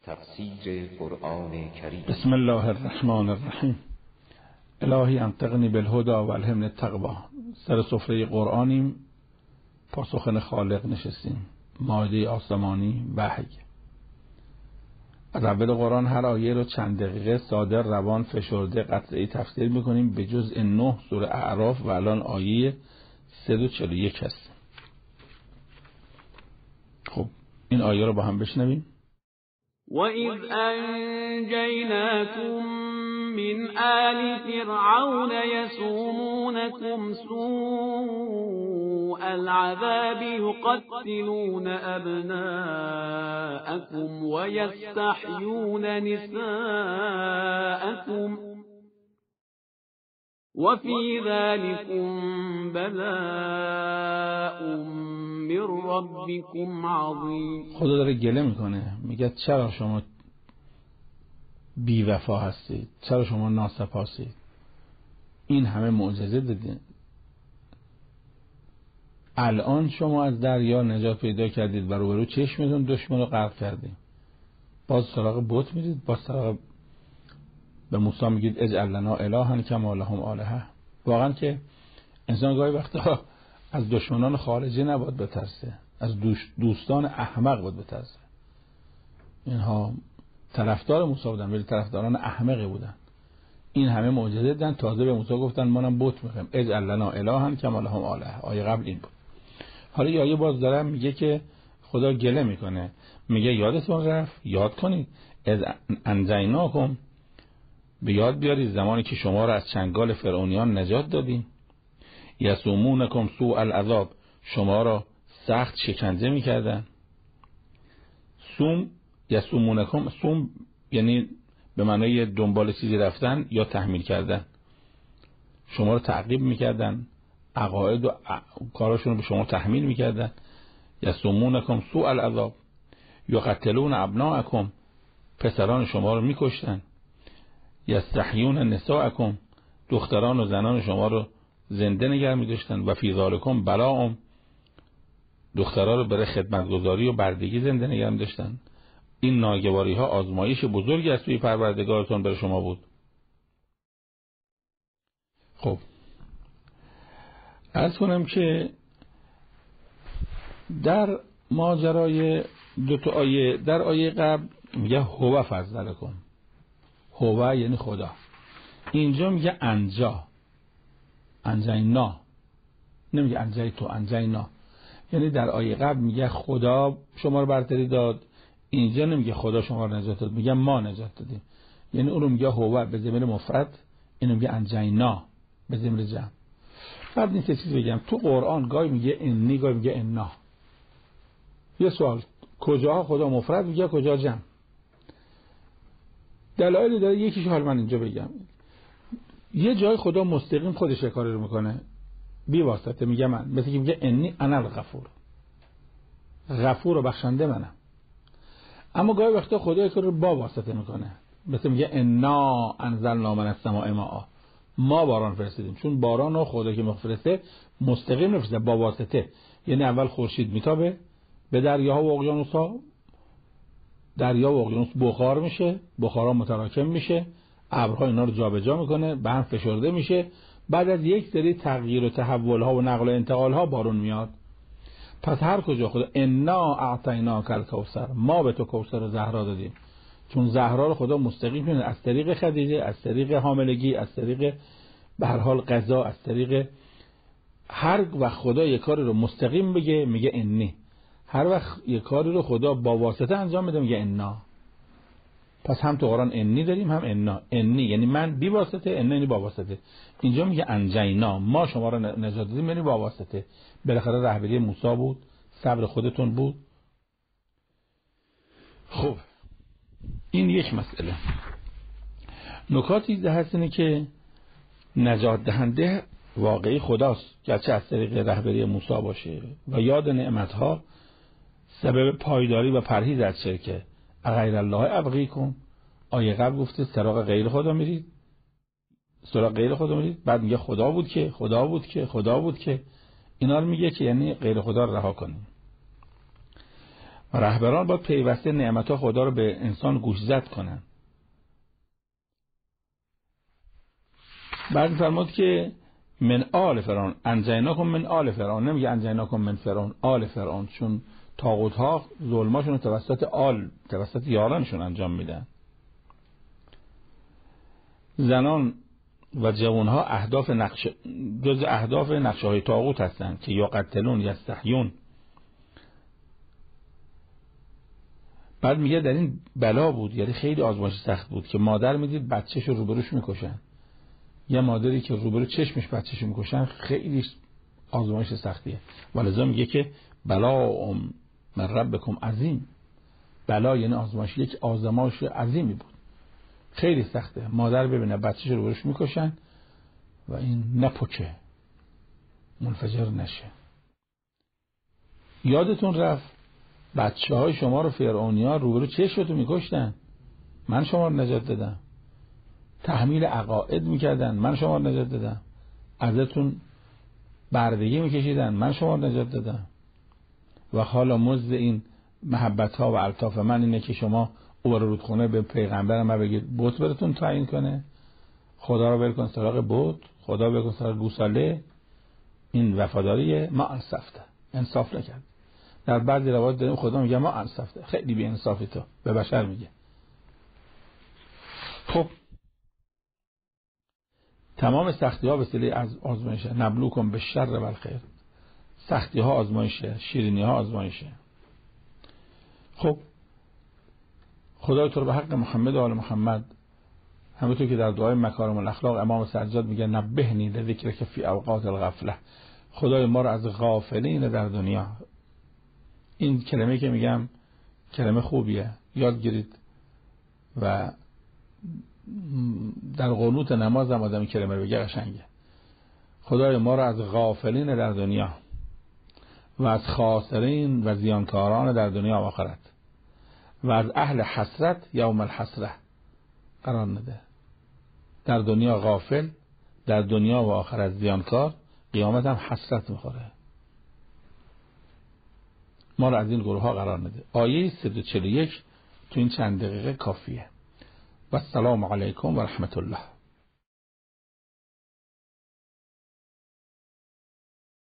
تفسیر قرآن کریم. بسم الله الرحمن الرحیم. الهی انطقنی بالهدی و الهمنی التقوی. سر سفره قرآنیم، پاسخن خالق نشستیم. مائده آسمانی وحی. از اول قرآن هر آیه رو چند دقیقه ساده، روان، فشرده، قطعی تفسیر میکنیم به جزء 9 سوره اعراف و الان آیه 341 هست. خب این آیه رو با هم بشنویم. وَإِذْ أَنْجَيْنَاكُمْ مِنْ آلِ فِرْعَوْنَ يَسُومُونَكُمْ سُوءَ الْعَذَابِ يُقَتِّلُونَ أَبْنَاءَكُمْ وَيَسْتَحْيُونَ نِسَاءَكُمْ وَفِي ذَلِكُمْ بَلَاءٌ من ربكم عظیم. خدا داره گله میکنه، میگه چرا شما بی وفا هستید، چرا شما ناسپاسید، این همه معجزه دادین، الان شما از دریا نجات پیدا کردید و روبرو چشمتون دشمن رو غرق کردید، باز سراغ بت میرید، باز سراغ به موسی میگید اجعل لنا الها کما لهم آلهه. واقعا که انسان گاهی وقتا از دشمنان خارجی نباید بترسه، از دوستان احمق باید بترسه. اینها طرفدار موسی بودن ولی طرفداران احمقی بودن. این همه معجزه دیدن، تازه به موسی گفتن ما هم بت میخوایم، اجعل لنا الها کما لهم آلهه. آیه قبل این بود. حالا یه آیه باز داره میگه که خدا گله میکنه، میگه یادتون رفت، یاد کنید از انجیناکم، به یاد بیارید زمانی که شما را از چنگال فرعونیان نجات دادیم. یسومونکم سوء العذاب، شما را سخت شکنجه میکردن. یسومونکم، سوم یعنی به معنای دنبال چیزی رفتن یا تحمیل کردن، شما را تعقیب میکردن، عقاید و کاراشون رو به شما تحمیل میکردن. یسومونکم سوء العذاب یقتلون ابناءکم، پسران شما رو میکشتن. یستحیون نساءکم، دختران و زنان شما رو زنده نگه می‌داشتن. و فی ذالکم بلاء، دخترها رو برای خدمتگزاری و بردگی زنده نگه می‌داشتن. این ناگواری ها آزمایش بزرگی از سوی پروردگارتون برای شما بود. خب عرض کنم که در ماجرای دو تا آیه، در آیه قبل میگه هو فضلکم، هو یعنی خدا، اینجا میگه انجینا، نمیگه انجی تو، انجینا. یعنی در آیه قبل میگه خدا شما رو برتری داد، اینجا نمیگه خدا شما رو نجات داد، میگه ما نجات دادیم. یعنی اون رو میگه هو به ضمیر مفرد، اینو میگه انجینا به ضمیر جمع. بعد این چیز بگم، تو قرآن گاهی میگه انی، گاهی میگه انا. یه سوال، کجاها خدا مفرد میگه، کجا جمع؟ دلایلی داره، یکیش حال من اینجا بگم. یه جای خدا مستقیم خودش کاری رو میکنه بی واسطه، میگه من، مثل که میگه انی انا الغفور، غفور و بخشنده منم. اما گاهی وقتا خدا کاری رو با واسطه میکنه، مثل میگه انا انزلنا من السماء ماء، ما باران فرستادیم. چون باران رو خدا که میفرسته مستقیم نفرسته، با واسطه. یعنی اول خورشید میتابه به دریاها و اقیانوس‌ها، دریا و اقیانوس بخار میشه، بخارها متراکم میشه، ابرها اینا رو جابجا میکنه، به هم فشرده میشه، بعد از یک سری تغییر و تحول ها و نقل و انتقال ها بارون میاد. پس هر کجا خدا انا اعطیناک الکوثر، ما به تو کوثر و زهرا دادیم. چون زهرا رو خدا مستقیم میده از طریق خدیجه، از طریق حاملگی، از طریق به هر حال غذا، از طریق هر وقت خدا یک کاری رو مستقیم بگه میگه انی، هر وقت یک کاری رو خدا با واسطه انجام میده میگه انا. پس هم تو قرآن انی داریم، هم انا. انی یعنی من بی واسطه، انا یعنی با واسطه. اینجا میگه انجینا، ما شما رو نجات دادیم، یعنی با واسطه. بالاخره رهبری موسی بود، صبر خودتون بود. خب این یک مسئله. نکاتی هست اینه که نجات دهنده واقعی خداست، گرچه از طریق رهبری موسی باشه، و یاد نعمتها سبب پایداری و پرهیز از شرکه. غیر الله ابغیکم، آیه قبل گفته سراغ غیر خدا میرید، سراغ غیر خدا میرید، بعد میگه خدا بود که، خدا بود که، خدا بود که. اینا رو میگه که یعنی غیر خدا رو رها کنید. رهبران باید پیوسته نعمت‌ها خدا رو به انسان گوشزد کنن. بعد فرمود که من آل فرعون انجیناکم من آل فرعون، نمیگه انجیناکم من فرعون، آل فرعون، چون طاغوت‌ها ظلماشون رو توسط یارانشون انجام میدن. زنان و جوانها جز اهداف نقشه‌های طاغوت هستند که یقتلون یستحیون. بعد میگه در این بلا بود، یعنی خیلی آزمایش سخت بود که مادر میدید بچه‌شو روبروش میکشن. یه مادری که روبرو چشمش بچه‌شو میکشن خیلی آزمایش سختیه. ولذا میگه که بلا من ربکم عظیم. بلا یعنی آزمایش، یک آزمایش عظیمی بود، خیلی سخته. مادر ببینه بچه‌شو روبروش میکشن و این نپکه، منفجر نشه. یادتون رفت بچه‌های شما رو فرعونی‌ها روبرو چشمتون میکشتن، من شما رو نجات دادم. تحمیل عقاید میکردن، من شما رو نجات دادم. ازتون بردگی میکشیدن، من شما رو نجات دادم. و حالا مزد این محبت‌ها و الطاف من اینه که شما او رو رودخونه به پیغمبرم و بگید بت براتون تعیین کنه، خدا رو ول کن سراغ بت، خدا ول کن سراغ گوساله. این وفاداریه. ما انصاف نکرد. در بعضی روایات داریم خدا میگه ما انصافته، خیلی بی انصافی تو، به بشر میگه. خب تمام سختی ها وسیله از آزمایشه. نبلوکم به شر و الخیر. سختی ها آزمایشه، شیرینی ها آزمایشه. خب خدای تو رو به حق محمد و آل محمد، همونطور که در دعای مکارم الاخلاق امام سجاد میگه نبهنی لذکرک فی اوقات الغفله، خدای ما رو از غافلین در دنیا. این کلمه که میگم کلمه خوبیه، یاد گیرید و در قنوت نماز هم آدم کلمه رو بگه قشنگه. خدای ما رو از غافلین در دنیا و از خاسرین و زیانکاران در دنیا و آخرت و از اهل حسرت یوم الحسره قرار نده. در دنیا غافل، در دنیا و آخرت زیانکار، قیامت هم حسرت میخوره. ما رو از این گروه ها قرار نده. آیه 341 تو این چند دقیقه کافیه. و السلام علیکم و رحمت الله.